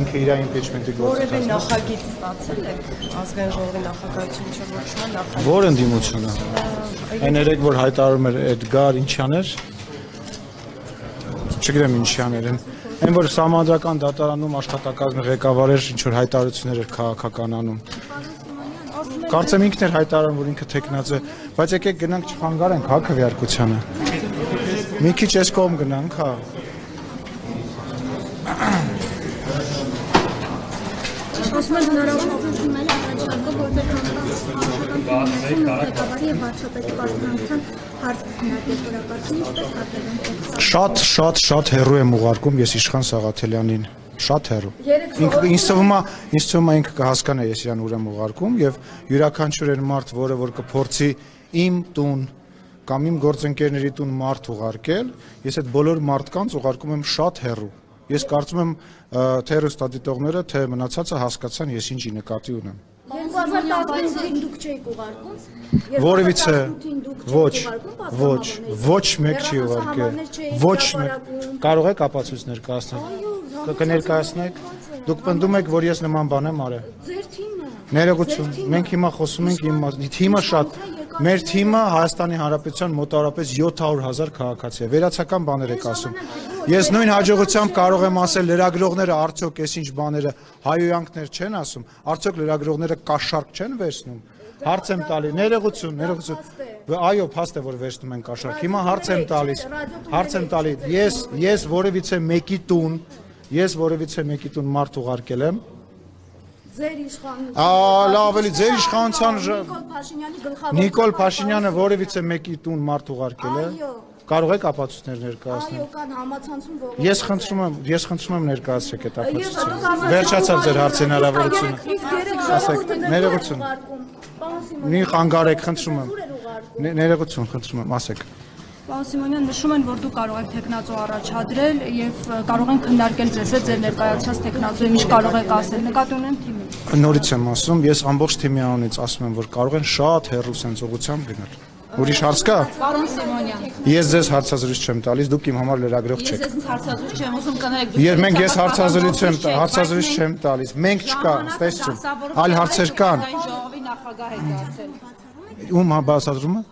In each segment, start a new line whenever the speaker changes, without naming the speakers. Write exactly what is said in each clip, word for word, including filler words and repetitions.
ինքը իր impeachment-ի
Որևէ նախագիծ ստացել եք ազգային ժողովի նախագահություն չորոշման նախագիծ։
Որ ընդդիմությունը։ Այն երեք որ հայտարարում էր Էդգար Ինչյաներ, չգիտեմ Ինչյաներ են, այն որ Սահմանադրական դատարանում աշխատակազմի ղեկավար էր, ինչ որ հայտարարություններ էր քաղաքականանում։ Կարծեմ ինքն էր հայտարարում, որ ինքը տեխնաց է, բայց եկեք գնանք չխանգարենք հա քվեարկությանը։ Մի քիչ էս կողմ գնանք, հա։
Ասում են հնարավորություն ունենալ առաջարկը, որտեղ համապատասխան ղեկավարի եւ վարչապետի պաշտպանության հարց քննարկել որակարգին, ինչպես կատարվում։
Շատ, շատ, շատ հեռու եմ ուղարկում ես Իշխան Սաղաթելյանին, շատ հեռու։ Ինձ թվում է, ինձ թվում է ինքը կհասկանա ես իրան ուր եմ ուղարկում եւ յուրաքանչյուր այն մարդ, որը որ կփորձի իմ տուն կամ իմ գործընկերների տուն մարդ ուղարկել, ես այդ բոլոր մարդկանց ուղարկում եմ շատ հեռու։ Ես կարծում եմ թե հեռուստադիտողները, թե մնացածը հասկացան ես ինչի նկատի ունեմ։
երկու հազար տասնութին դուք չէիք ուղարկում։
Որևիցե ոչ, ոչ, ոչ մեկ չի ուղարկել։ Ոչ մեկ։ Կարող եք ապացույցներ կայացնել։ Կներկայացնեք։ Դուք պնդում եք, որ ես նման բան եմ արել։
Ձեր թիմը։
Ներողություն, մենք հիմա խոսում ենք իմ թիմը շատ Մեր թիմը Հայաստանի Հանրապետության մոտավորապես յոթ հարյուր հազար քաղաքացի է, վերացական բաներ եք ասում։ Ես նույն հաջողությամբ կարող եմ ասել լրագրողները արդյոք այս ինչ բաները հայոյանքներ չեն ասում, արդյոք լրագրողները կաշառք չեն վերցնում։ Հարց եմ տալի, ներողություն, ներողություն։ Այո, փաստ է որ վերցնում են կաշառք։ Հիմա հարց եմ տալիս, հարց եմ տալի։ Ես ես որևիցե մեկի տուն, ես որևիցե մեկի տուն մարդ ուղարկել եմ։
Ձեր իշխանության։
Լավ էլի, ձեր իշխանության Նիկոլ Փաշինյանը որևիցե մեկի տուն մարդ ուղարկել է։ Կարող եք ապացույցներ ներկայացնել։
Այո, կան համացանցում ողջ։
Ես խնդրում եմ, ես խնդրում եմ ներկայացրեք այդ ապացույցը։ Վերջացավ ձեր հարցի հնարավորությունը։ Ասեք, ներողություն։ Մի խանգարեք, խնդրում եմ։ Ներողություն, խնդրում եմ, ասեք։
Պարոն Սիմոնյան, նշում են, որ դուք կարող եք տեխնացու առաջադրել եւ կարող են քննարկել ձեզ հետ ձեր ներկայացած տեխնացուի ինչ կարող եք ասել։ Նկատի ունեմ թիմին։
Նորից եմ ասում, ես ամբողջ թիմի անունից ասում եմ, որ կարող են շատ հեռու սենց ուղղությամբ գնալ։ Ուրիշ հարց կա։
Պարոն Սիմոնյան։
Ես ձեզ հարցազրույց չեմ տալիս, դուք իմ համար լրագրող չեք։
Ես ձեզ հարցազրույց չեմ ուզում կներեք։
Ես մենք ես հարցազրույց չեմ տալիս, հարցազրույց չեմ տալիս։ Մենք չկա, ստեսություն։ Այլ հարցեր կան։
Ժողովի նախագահ եք դարձել։
Ում բացատրումը։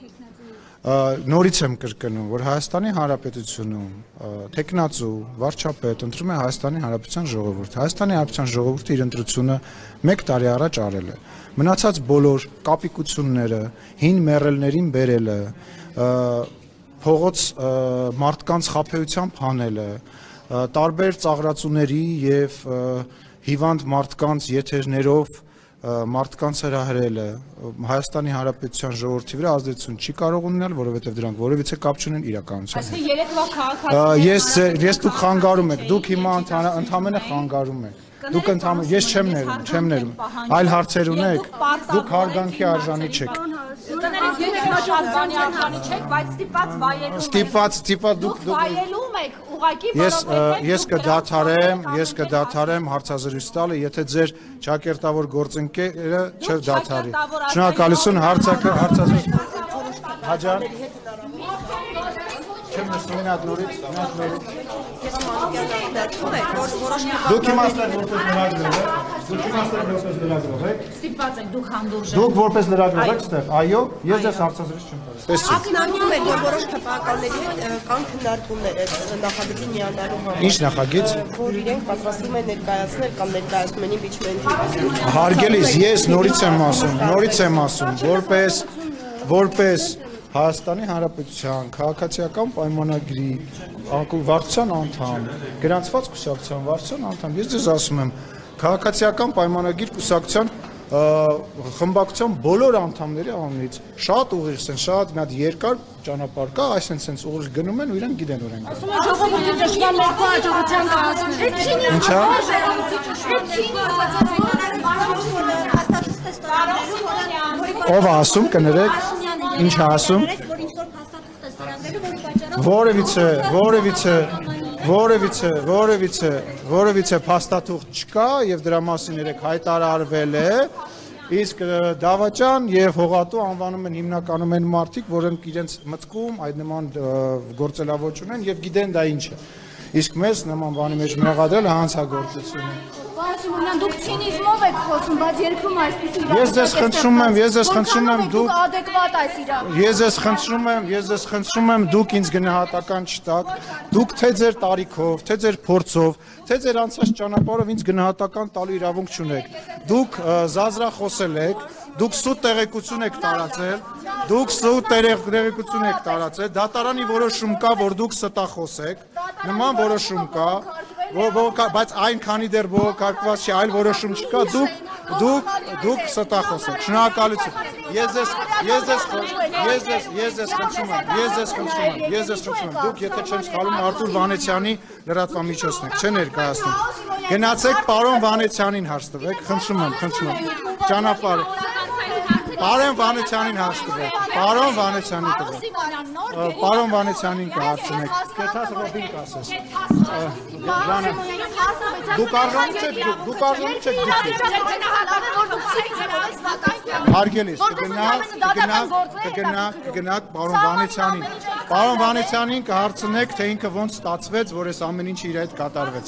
Նորից եմ կրկնում, որ Հայաստանի Հանրապետությունում տեխնացու վարչապետ ընտրում է Հայաստանի Հանրապետության ժողովուրդը։ Հայաստանի Հանրապետության ժողովուրդը իր ընտրությունը մեկ տարի առաջ արել է։ Մնացած բոլոր կապիկությունները, հին մեռելներին բերելը, փողոց մարդկանց խաբեությամբ հանելը, տարբեր ծաղրացուների եւ հիվանդ մարդկանց եթերներով մարդկանց հրահրելը Հայաստանի Հանրապետության ժողովրդի վրա ազդեցություն չի կարող ունենալ, որովհետև դրանք որևիցե կապ չունեն իրականության հետ։ Ես ես դուք խանգարում եք, դուք հիմա ընդհանրապես խանգարում եք։ Դուք ընդհանրապես ես չեմ ներում, չեմ ներում։ Այլ հարցեր ունեք, դուք հարգանքի արժանի չեք։
Կներեք, դուք հաշվանի արժանի չեք, բայց ստիպված վայելում եք։
Ստիպված, ստիպված դուք
վայելում եք, ուղղակի
Ես ես կդադարեմ, ես կդադարեմ հարցազրույց տալը, եթե ձեր ճակերտավոր գործընկերը չդադարի։ Շնորհակալություն, հարցակը հարցազրույց։ Հաջան։ Չեմ նշում ինատ նորից, ինատ նորից։ Դուք իմաստներ որպես լրագրող եք, դուք իմաստներ որպես լրագրող եք։
Ստիպված եք, դուք հանդուրժ եք։
Դուք որպես լրագրող եք ստեղ, այո, ես ձեզ հարցազրույց չեմ տալիս։
Ակնարկում եք, որ որոշ թվականների հետ կան քննարկումներ այդ նախագծի միանալու համար։
Ինչ նախագիծ։
Որ իրենք պատրաստվում են ներկայացնել կամ ներկայացնում են impeachment-ի։
Հարգելիս, ես նորից եմ ասում, նորից եմ ասում, որպես որպես Հայաստանի Հանրապետության քաղաքացիական պայմանագրի վարչության անդամ, գրանցված կուսակցության վարչության անդամ, ես ձեզ ասում եմ, քաղաքացիական պայմանագիր կուսակցության խմբակցության բոլոր անդամների անունից շատ ուղիղ են, շատ մի հատ երկար ճանապարհ կա, այսինքն sense ուղիղ գնում են ու իրենք գիտեն ուր են գնում։
Ասում են ժողովրդի դժվար ներքո հաջողության կհասնի։
Ո՞վ ասում կներեք, ինչ ասում։ Որևիցե, որևիցե, որևիցե, որևիցե, որևիցե փաստաթուղթ չկա եւ դրա մասին երեք հայտարարվել է, իսկ դավաճան եւ հողատու անվանում են հիմնականում են մարդիկ, որոնք իրենց մտքում այդ նման գործելավոճ ունեն եւ գիտեն դա ինչ է։ իսկ մեզ նման բանի մեջ մեղադրել հանցագործություն է։
Պարոն Սիմոնյան, դուք ցինիզմով եք խոսում, բայց երբում այսպիսի
Ես ձեզ խնդրում եմ, ես ձեզ խնդրում եմ դուք
adekvat այս իրավիճակը։
Ես ձեզ խնդրում եմ, ես ձեզ խնդրում եմ դուք ինձ գնահատական չտաք, դուք թե ձեր տարիքով, թե ձեր փորձով, թե ձեր անցած ճանապարհով ինձ գնահատական տալու իրավունք չունեք։ Դուք զազրախոսել եք, դուք սուտ տեղեկություն եք տարածել, դուք սուտ տեղեկություն եք տարածել, դատարանի որոշում կա, որ դուք ստախոս եք, նման որոշում կա, բայց այնքանի դեռ բողոքարկված չի, այլ որոշում չկա, դուք դուք դուք ստախոս եք։ Շնորհակալություն։ Ես ձեզ ես ձեզ ես ձեզ ես ձեզ խնդրում եմ, ես ձեզ խնդրում եմ, ես ձեզ խնդրում եմ, դուք եթե չեմ սխալվում Արտուր Վանեցյանի լրատվամիջոցն եք, չեն ներկայացնում։ Գնացեք պարոն Վանեցյանին հարց տվեք, խնդրում եմ, խնդրում եմ։ Ճանապարհ Պարոն Վանեցյանին հարց տվեք, պարոն Վանեցյանին տվեք։ Պարոն Վանեցյանին կհարցնեք, կեթաս ռոբին կասես։ Դուք արժանի չեք, դուք արժանի չեք դուք։ Հարգելիս, կգնաք, կգնաք, կգնաք, կգնաք պարոն Վանեցյանին։ Պարոն Վանեցյանին կհարցնեք, թե ինքը ոնց ստացվեց, որ այս ամեն ինչը իր հետ կատարվեց։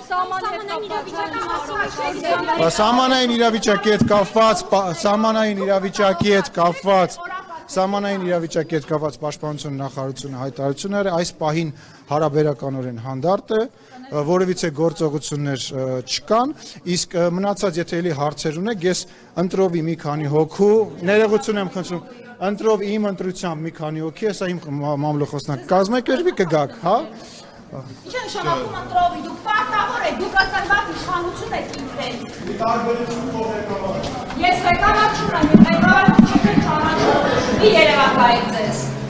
Սահմանային իրավիճակի հետ կապված, սահմանային իրավիճակի հետ կապված, սահմանային իրավիճակի հետ կապված պաշտպանության նախարարությունը հայտարարություն էր, այս պահին հարաբերականորեն հանդարտ է, որևիցե գործողություններ չկան, իսկ մնացած եթե էլի հարցեր ունեք, ես ընտրովի մի քանի հոգու, ներողություն եմ խնդրում, ընտրով իմ ընտրությամբ մի քանի հոգի, հեսա իմ մամլոխոսնակ կազմակերպի կգաք, հա։
Ինչ են շնորհակալ ընտրովի, դուք պարտավոր եք, դուք ակնված իշխանություն եք ինքներդ։
Մի տարբերություն քո ղեկավար։
Ես ղեկավար չունեմ, ղեկավար չեք ճանաչում, մի երևակայեք ձեզ։